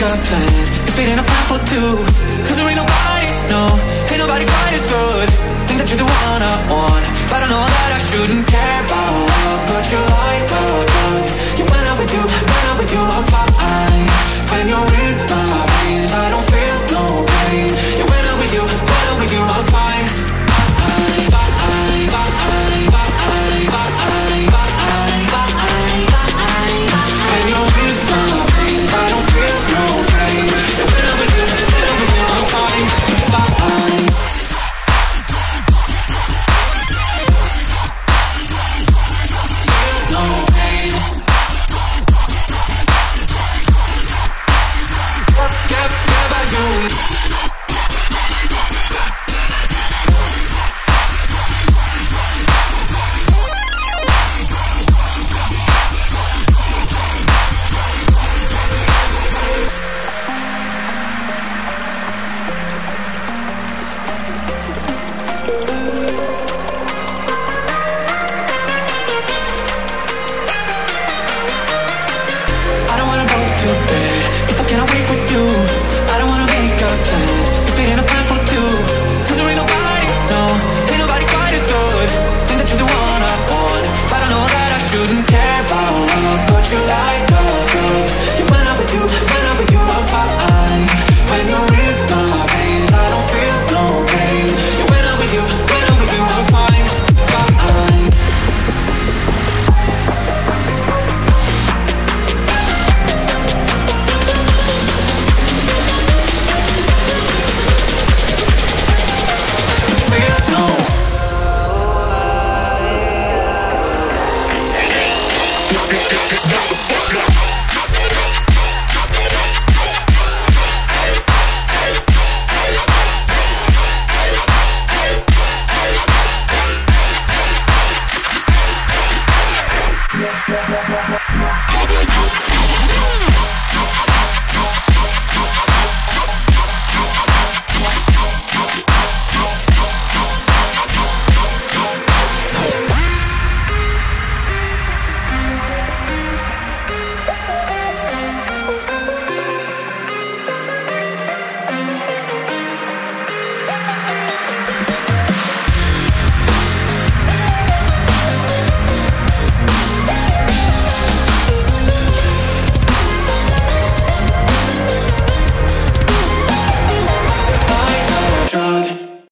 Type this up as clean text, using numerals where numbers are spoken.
a plan. If it ain't a plan for two, cause there ain't nobody, no, ain't nobody quite as good. Think that you're the one I want, but I know that I shouldn't care about love. But you're like a drug. Yeah, when I'm with you, I'm fine. When you're in my veins, I don't feel no pain. Yeah, when I'm with you, I'm fine. When you're in my veins, I don't feel no pain. Yeah, when I'm with you, I'm fine. No pain. Yeah, I do.